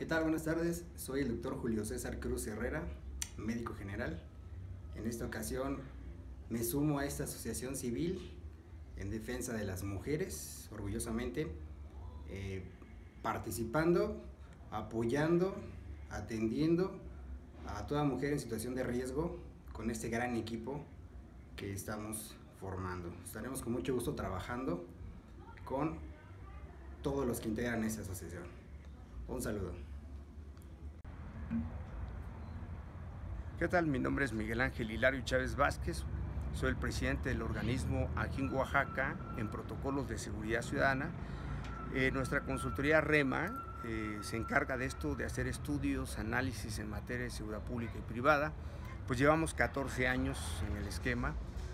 tal? Buenas tardes, soy el doctor Julio César Cruz Herrera, médico general. En esta ocasión me sumo a esta asociación civil en defensa de las mujeres, orgullosamente, participando, apoyando, atendiendo a toda mujer en situación de riesgo con este gran equipo que estamos formando. Estaremos con mucho gusto trabajando con todos los que integran esta asociación. Un saludo. ¿Qué tal? Mi nombre es Miguel Ángel Hilario Chávez Vázquez, soy el presidente del organismo aquí en Oaxaca en protocolos de seguridad ciudadana. Nuestra consultoría REMA se encarga de esto, de hacer estudios, análisis en materia de seguridad pública y privada. Pues llevamos 14 años en el esquema,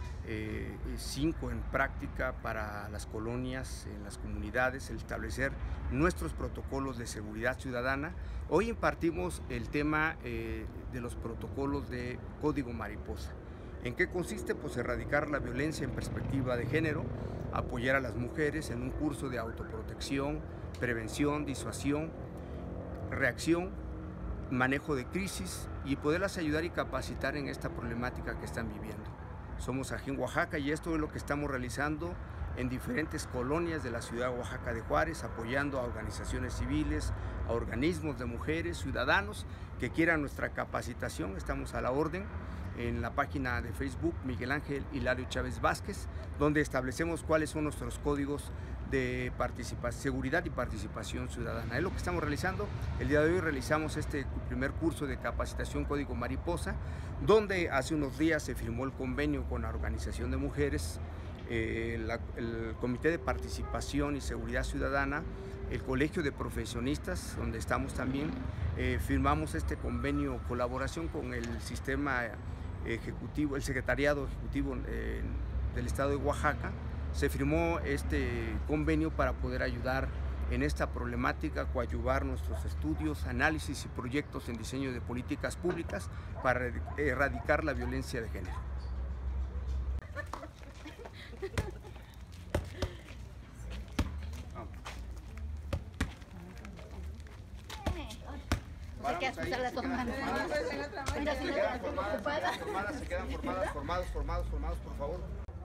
5 en práctica para las colonias, en las comunidades, el establecer nuestros protocolos de seguridad ciudadana. Hoy impartimos el tema de los protocolos de Código Mariposa. ¿En qué consiste? Pues erradicar la violencia en perspectiva de género, apoyar a las mujeres en un curso de autoprotección, prevención, disuasión, reacción, manejo de crisis y poderlas ayudar y capacitar en esta problemática que están viviendo. Somos aquí en Oaxaca y esto es lo que estamos realizando en diferentes colonias de la ciudad de Oaxaca de Juárez, apoyando a organizaciones civiles, a organismos de mujeres, ciudadanos que quieran nuestra capacitación. Estamos a la orden en la página de Facebook Miguel Ángel Hilario Chávez Vázquez, donde establecemos cuáles son nuestros códigos de seguridad y participación ciudadana. Es lo que estamos realizando. El día de hoy realizamos este primer curso de capacitación Código Mariposa, donde hace unos días se firmó el convenio con la Organización de Mujeres, el Comité de Participación y Seguridad Ciudadana, el Colegio de Profesionistas, donde estamos también, firmamos este convenio colaboración con el sistema ejecutivo, el Secretariado Ejecutivo del Estado de Oaxaca. Se firmó este convenio para poder ayudar en esta problemática, coadyuvar nuestros estudios, análisis y proyectos en diseño de políticas públicas para erradicar la violencia de género. Se quedan formados, por favor.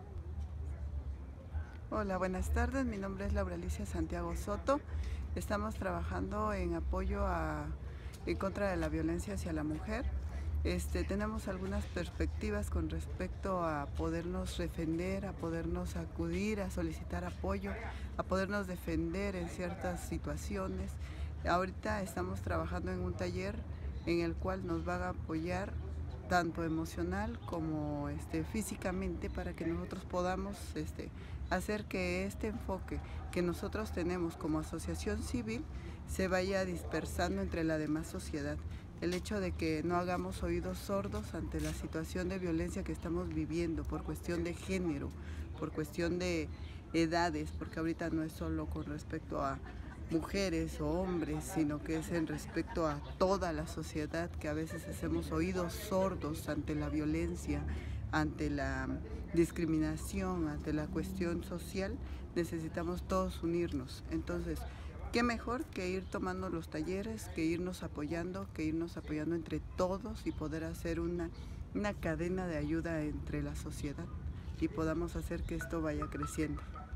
Hola, buenas tardes. Mi nombre es Laura Alicia Santiago Soto. Estamos trabajando en apoyo en contra de la violencia hacia la mujer. Tenemos algunas perspectivas con respecto a podernos defender, a podernos acudir, a solicitar apoyo, a podernos defender en ciertas situaciones. Ahorita estamos trabajando en un taller en el cual nos van a apoyar tanto emocional como físicamente, para que nosotros podamos hacer que este enfoque que nosotros tenemos como asociación civil se vaya dispersando entre la demás sociedad. El hecho de que no hagamos oídos sordos ante la situación de violencia que estamos viviendo por cuestión de género, por cuestión de edades, porque ahorita no es solo con respecto a mujeres o hombres, sino que es en respecto a toda la sociedad, que a veces hacemos oídos sordos ante la violencia, ante la discriminación, ante la cuestión social. Necesitamos todos unirnos. Entonces, ¿qué mejor que ir tomando los talleres, que irnos apoyando entre todos y poder hacer una cadena de ayuda entre la sociedad y podamos hacer que esto vaya creciendo?